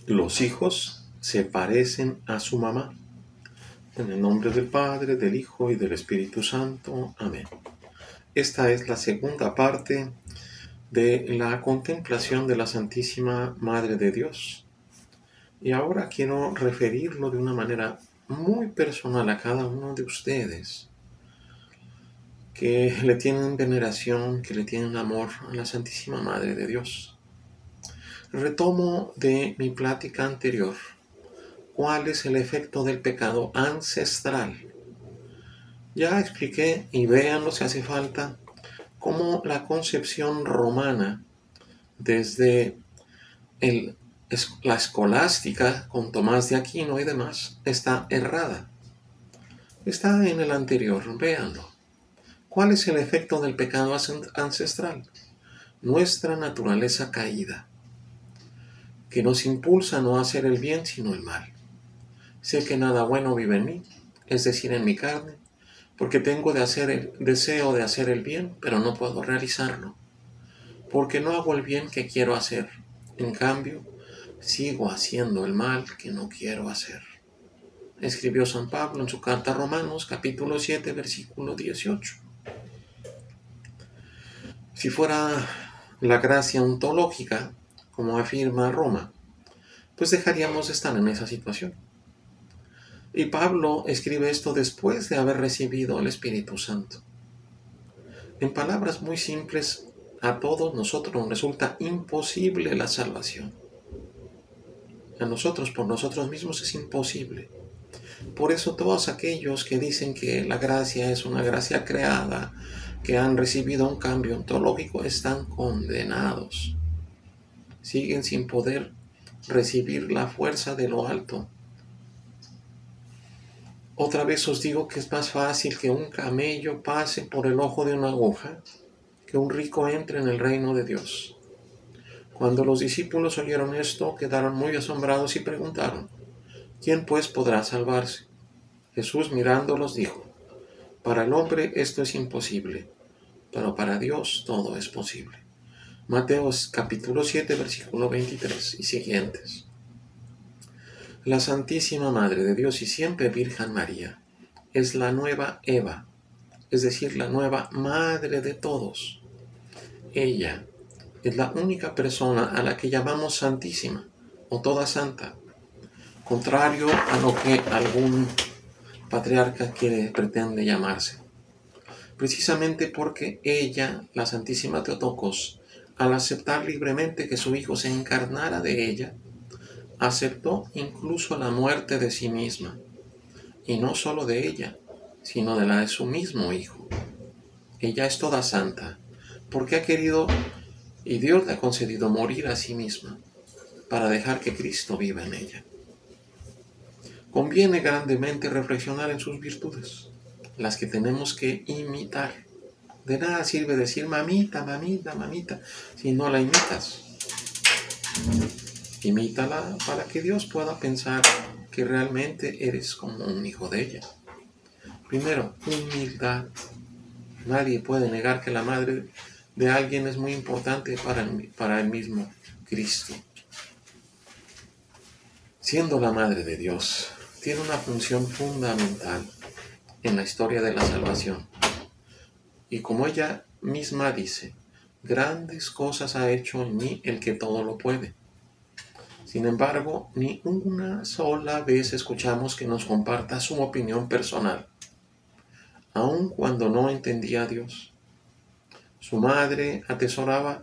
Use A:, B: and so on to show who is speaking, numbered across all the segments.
A: Los hijos se parecen a su mamá. En el nombre del Padre, del Hijo y del Espíritu Santo. Amén. Esta es la segunda parte de la contemplación de la Santísima Madre de Dios. Y ahora quiero referirlo de una manera muy personal a cada uno de ustedes que le tienen veneración, que le tienen amor a la Santísima Madre de Dios. Retomo de mi plática anterior. ¿Cuál es el efecto del pecado ancestral? Ya expliqué, y véanlo si hace falta, cómo la concepción romana, desde la escolástica con Tomás de Aquino y demás, está errada. Está en el anterior, véanlo. ¿Cuál es el efecto del pecado ancestral? Nuestra naturaleza caída, que nos impulsa a no hacer el bien sino el mal. Sé que nada bueno vive en mí, es decir, en mi carne, porque tengo deseo de hacer el bien, pero no puedo realizarlo, porque no hago el bien que quiero hacer. En cambio, sigo haciendo el mal que no quiero hacer. Escribió San Pablo en su carta a Romanos, capítulo 7, versículo 18. Si fuera la gracia ontológica, como afirma Roma, pues dejaríamos de estar en esa situación. Y Pablo escribe esto después de haber recibido el Espíritu Santo. En palabras muy simples, a todos nosotros nos resulta imposible la salvación. A nosotros, por nosotros mismos, es imposible. Por eso todos aquellos que dicen que la gracia es una gracia creada, que han recibido un cambio ontológico, están condenados. Siguen sin poder recibir la fuerza de lo alto. Otra vez os digo que es más fácil que un camello pase por el ojo de una aguja, que un rico entre en el reino de Dios. Cuando los discípulos oyeron esto, quedaron muy asombrados y preguntaron: ¿quién pues podrá salvarse? Jesús mirándolos dijo: para el hombre esto es imposible, pero para Dios todo es posible. Mateo capítulo 7, versículo 23 y siguientes. La Santísima Madre de Dios y siempre Virgen María es la nueva Eva, es decir, la nueva Madre de todos. Ella es la única persona a la que llamamos Santísima o toda santa, contrario a lo que algún patriarca pretende llamarse. Precisamente porque ella, la Santísima Theotokos, al aceptar libremente que su Hijo se encarnara de ella, aceptó incluso la muerte de sí misma, y no solo de ella, sino de la de su mismo Hijo. Ella es toda santa, porque ha querido y Dios le ha concedido morir a sí misma, para dejar que Cristo viva en ella. Conviene grandemente reflexionar en sus virtudes, las que tenemos que imitar. De nada sirve decir mamita, mamita, mamita, si no la imitas. Imítala para que Dios pueda pensar que realmente eres como un hijo de ella. Primero, humildad. Nadie puede negar que la madre de alguien es muy importante para el mismo Cristo. Siendo la madre de Dios, tiene una función fundamental en la historia de la salvación. Y como ella misma dice: grandes cosas ha hecho en mí el que todo lo puede. Sin embargo, ni una sola vez escuchamos que nos comparta su opinión personal, aun cuando no entendía a Dios. Su madre atesoraba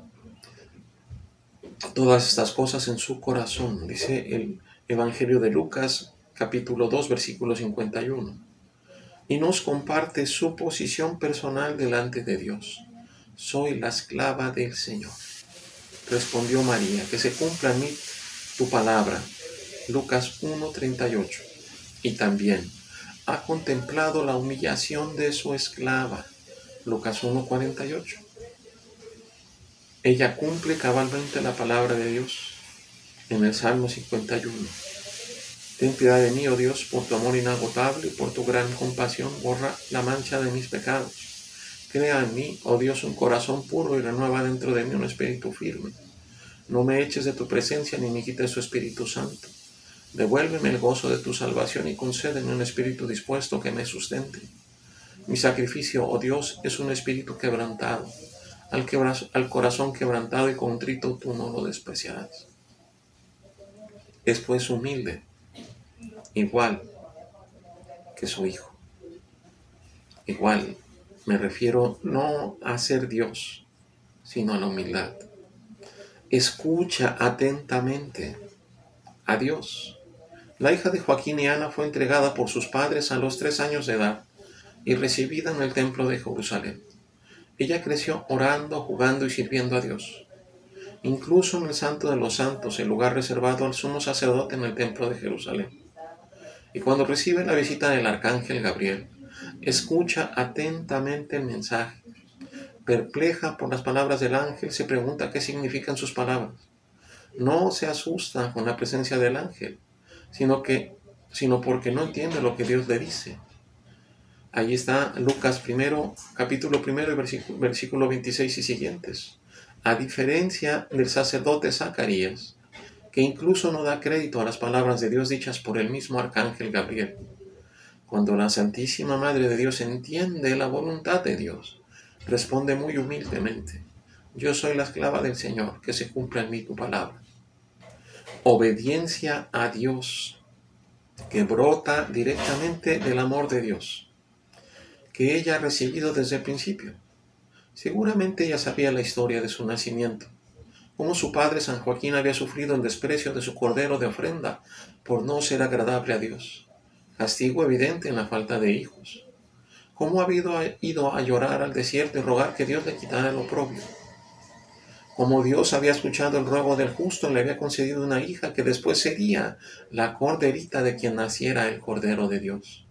A: todas estas cosas en su corazón, dice el Evangelio de Lucas, capítulo 2, versículo 51. Y nos comparte su posición personal delante de Dios. Soy la esclava del Señor. Respondió María: que se cumpla en mí tu palabra. Lucas 1:38. Y también ha contemplado la humillación de su esclava. Lucas 1:48. Ella cumple cabalmente la palabra de Dios en el Salmo 51. Ten piedad de mí, oh Dios, por tu amor inagotable y por tu gran compasión, borra la mancha de mis pecados. Crea en mí, oh Dios, un corazón puro y renueva dentro de mí un espíritu firme. No me eches de tu presencia ni me quites tu Espíritu Santo. Devuélveme el gozo de tu salvación y concédeme un espíritu dispuesto que me sustente. Mi sacrificio, oh Dios, es un espíritu quebrantado. Al corazón quebrantado y contrito tú no lo despreciarás. Es pues humilde, igual que su Hijo. Igual, me refiero no a ser Dios, sino a la humildad. Escucha atentamente a Dios. La hija de Joaquín y Ana fue entregada por sus padres a los 3 años de edad y recibida en el templo de Jerusalén. Ella creció orando, jugando y sirviendo a Dios. Incluso en el Santo de los Santos, el lugar reservado al sumo sacerdote en el templo de Jerusalén. Y cuando recibe la visita del arcángel Gabriel, escucha atentamente el mensaje. Perpleja por las palabras del ángel, se pregunta qué significan sus palabras. No se asusta con la presencia del ángel, sino porque no entiende lo que Dios le dice. Ahí está Lucas capítulo 1, versículo 26 y siguientes. A diferencia del sacerdote Zacarías, que incluso no da crédito a las palabras de Dios dichas por el mismo arcángel Gabriel. Cuando la Santísima Madre de Dios entiende la voluntad de Dios, responde muy humildemente: yo soy la esclava del Señor, que se cumpla en mí tu palabra. Obediencia a Dios, que brota directamente del amor de Dios, que ella ha recibido desde el principio. Seguramente ella sabía la historia de su nacimiento, cómo su padre San Joaquín había sufrido el desprecio de su cordero de ofrenda por no ser agradable a Dios, castigo evidente en la falta de hijos, cómo había ido a llorar al desierto y rogar que Dios le quitara el oprobio, como Dios había escuchado el ruego del justo y le había concedido una hija que después sería la corderita de quien naciera el Cordero de Dios.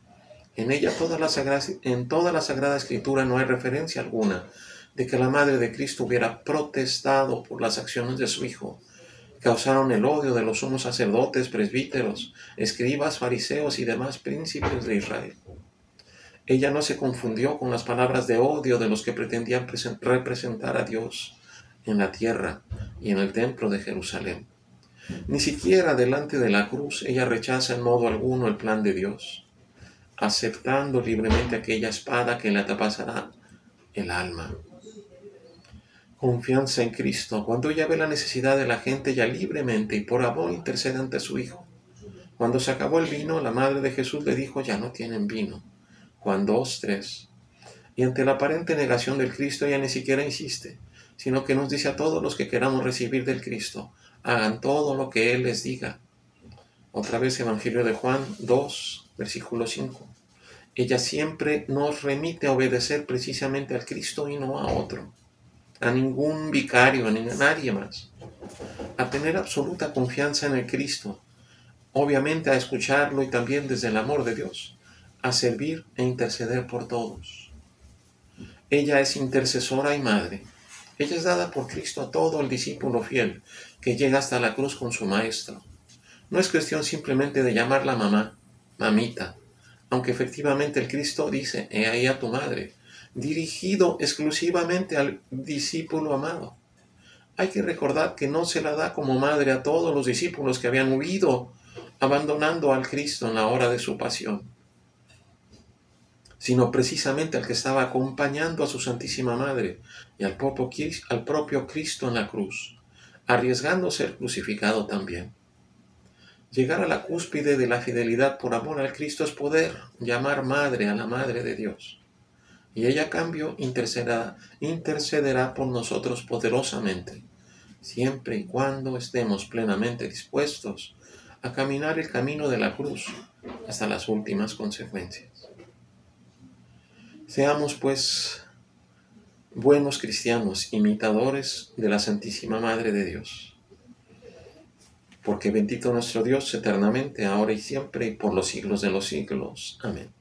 A: En toda la Sagrada Escritura no hay referencia alguna de que la Madre de Cristo hubiera protestado por las acciones de su Hijo. Causaron el odio de los sumos sacerdotes, presbíteros, escribas, fariseos y demás príncipes de Israel. Ella no se confundió con las palabras de odio de los que pretendían representar a Dios en la tierra y en el templo de Jerusalén. Ni siquiera delante de la cruz ella rechaza en modo alguno el plan de Dios, aceptando libremente aquella espada que le atravesará el alma. Confianza en Cristo. Cuando ella ve la necesidad de la gente, ella libremente y por amor intercede ante su Hijo. Cuando se acabó el vino, la madre de Jesús le dijo: ya no tienen vino. Juan 2:3. Y ante la aparente negación del Cristo, ella ni siquiera insiste, sino que nos dice a todos los que queramos recibir del Cristo: hagan todo lo que Él les diga. Otra vez Evangelio de Juan 2, versículo 5. Ella siempre nos remite a obedecer precisamente al Cristo y no a otro, a ningún vicario, a nadie más. A tener absoluta confianza en el Cristo, obviamente a escucharlo y también desde el amor de Dios, a servir e interceder por todos. Ella es intercesora y madre. Ella es dada por Cristo a todo el discípulo fiel que llega hasta la cruz con su Maestro. No es cuestión simplemente de llamarla mamá, mamita, aunque efectivamente el Cristo dice: he ahí a tu madre, dirigido exclusivamente al discípulo amado. Hay que recordar que no se la da como madre a todos los discípulos que habían huido, abandonando al Cristo en la hora de su pasión, sino precisamente al que estaba acompañando a su Santísima Madre y al propio Cristo en la cruz, arriesgando ser crucificado también. Llegar a la cúspide de la fidelidad por amor al Cristo es poder llamar madre a la Madre de Dios. Y ella a cambio intercederá por nosotros poderosamente, siempre y cuando estemos plenamente dispuestos a caminar el camino de la cruz hasta las últimas consecuencias. Seamos pues buenos cristianos, imitadores de la Santísima Madre de Dios. Porque bendito nuestro Dios eternamente, ahora y siempre, y por los siglos de los siglos. Amén.